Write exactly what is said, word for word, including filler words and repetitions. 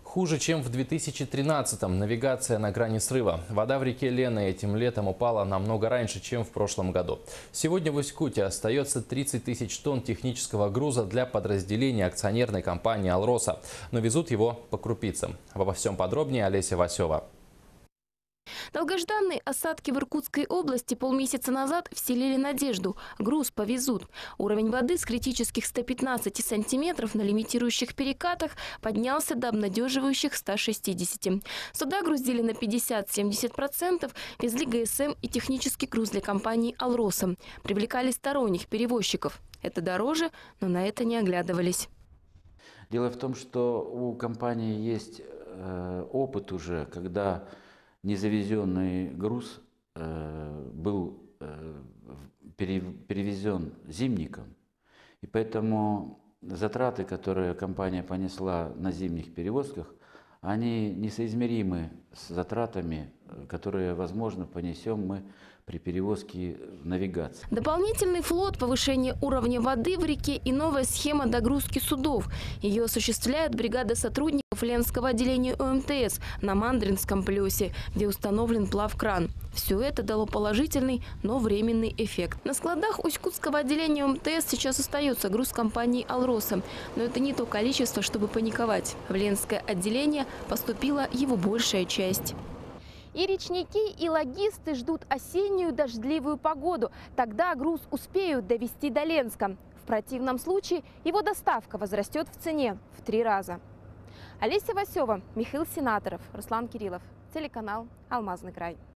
Хуже, чем в две тысячи тринадцатом. Навигация на грани срыва. Вода в реке Лена этим летом упала намного раньше, чем в прошлом году. Сегодня в Усть-Куте остается тридцать тысяч тонн технического груза для подразделения акционерной компании «Алроса». Но везут его по крупицам. Обо всем подробнее Олеся Васева. Долгожданные осадки в Иркутской области полмесяца назад вселили надежду. Груз повезут. Уровень воды с критических ста пятнадцати сантиметров на лимитирующих перекатах поднялся до обнадеживающих ста шестидесяти. Суда грузили на пятьдесят-семьдесят процентов, везли ГСМ и технический груз для компании «Алроса». Привлекали сторонних перевозчиков. Это дороже, но на это не оглядывались. Дело в том, что у компании есть э, опыт уже, когда незавезенный груз э, был э, пере, перевезен зимником. И поэтому затраты, которые компания понесла на зимних перевозках, они несоизмеримы с затратами, которые, возможно, понесем мы при перевозке в навигации. Дополнительный флот, повышение уровня воды в реке и новая схема догрузки судов. Ее осуществляет бригада сотрудников Ленского отделения О М Т С на Мандринском плесе, где установлен плавкран. Все это дало положительный, но временный эффект. На складах Усть-Кутского отделения О М Т С сейчас остается груз компании «Алроса». Но это не то количество, чтобы паниковать. В Ленское отделение поступила его большая часть. И речники, и логисты ждут осеннюю дождливую погоду. Тогда груз успеют довести до Ленска. В противном случае его доставка возрастет в цене в три раза. Олеся Васева, Михаил Сенаторов, Руслан Кириллов. Телеканал «Алмазный край».